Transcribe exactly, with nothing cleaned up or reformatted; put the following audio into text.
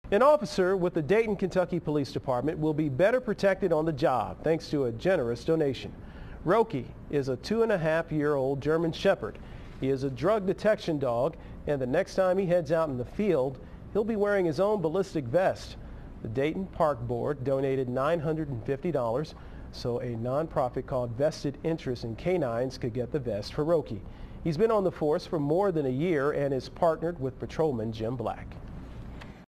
An officer with the Dayton, Kentucky Police Department will be better protected on the job thanks to a generous donation. Roky is a two and a half year old German Shepard. He is a drug detection dog, and the next time he heads out in the field, he'll be wearing his own ballistic vest. The Dayton Park Board donated nine hundred fifty dollars so a nonprofit called Vested Interest in Canines could get the vest for Roky. He's been on the force for more than a year and is partnered with Patrolman Jim Black.